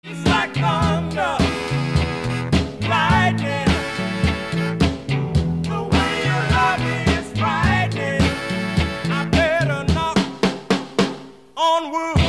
It's like thunder, lightning. The way you love me is frightening. I better knock on wood.